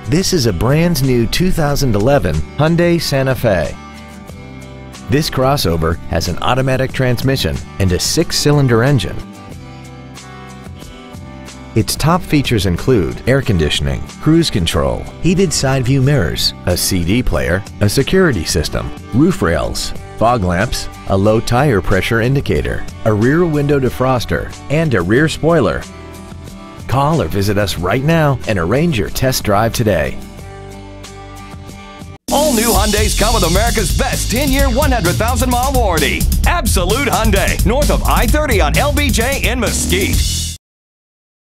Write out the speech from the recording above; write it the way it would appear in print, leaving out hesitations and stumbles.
This is a brand new 2011 Hyundai Santa Fe. This crossover has an automatic transmission and a 6-cylinder engine. Its top features include air conditioning, cruise control, heated side view mirrors, a CD player, a security system, roof rails, fog lamps, a low tire pressure indicator, a rear window defroster, and a rear spoiler. Call or visit us right now and arrange your test drive today. All new Hyundais come with America's best 10-year, 100,000-mile warranty. Absolute Hyundai, north of I-30 on LBJ in Mesquite.